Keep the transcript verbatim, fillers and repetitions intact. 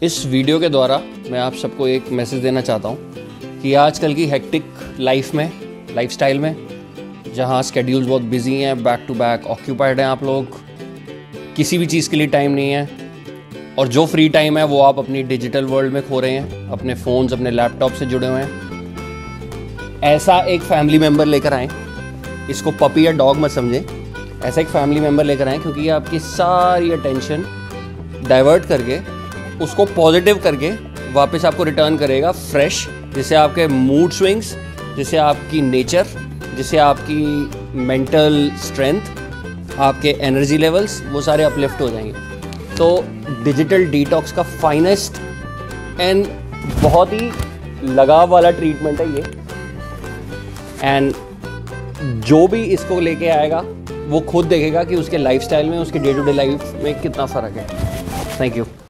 इस वीडियो के द्वारा मैं आप सबको एक मैसेज देना चाहता हूँ कि आजकल की हेक्टिक लाइफ में, लाइफस्टाइल में, जहाँ स्केड्यूल्स बहुत बिजी हैं, बैक टू बैक ऑक्यूपाइड हैं आप लोग, किसी भी चीज़ के लिए टाइम नहीं है, और जो फ्री टाइम है वो आप अपनी डिजिटल वर्ल्ड में खो रहे हैं, अपने फ़ोन्स, अपने लैपटॉप से जुड़े हुए हैं। ऐसा एक फैमिली मेम्बर लेकर आएँ, इसको पपी या डॉग मत समझें, ऐसा एक फैमिली मेम्बर लेकर आएँ, क्योंकि ये आपकी सारी अटेंशन डाइवर्ट करके उसको पॉजिटिव करके वापस आपको रिटर्न करेगा फ्रेश, जिससे आपके मूड स्विंग्स, जिससे आपकी नेचर, जिससे आपकी मेंटल स्ट्रेंथ, आपके एनर्जी लेवल्स, वो सारे अपलिफ्ट हो जाएंगे। तो डिजिटल डिटॉक्स का फाइनेस्ट एंड बहुत ही लगाव वाला ट्रीटमेंट है ये, एंड जो भी इसको लेके आएगा वो खुद देखेगा कि उसके लाइफस्टाइल में, उसके डे टू डे लाइफ में कितना फ़र्क है। Thank you.